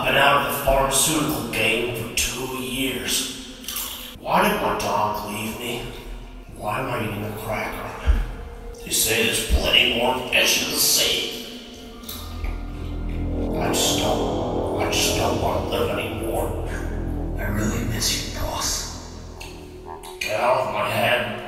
been out of the pharmaceutical game for 2 years. Why did my dog leave me? Why am I eating a cracker? They say there's plenty more fish in the sea. I just don't want to live anymore. I really miss you, boss. Get out of my head.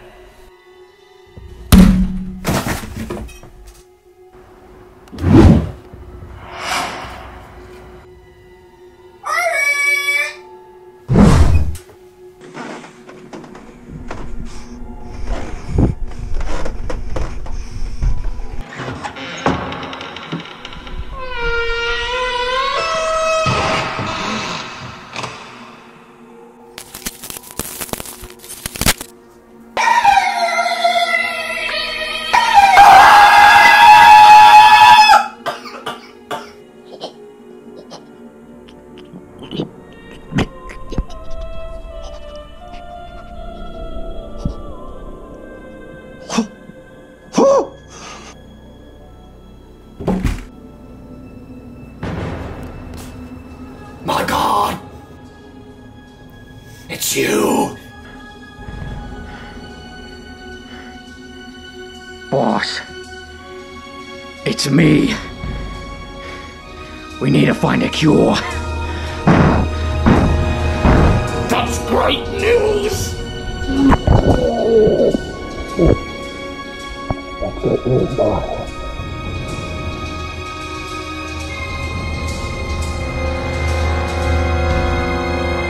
My God! It's you! Boss. It's me. We need to find a cure. That's great news! That's great news, boss.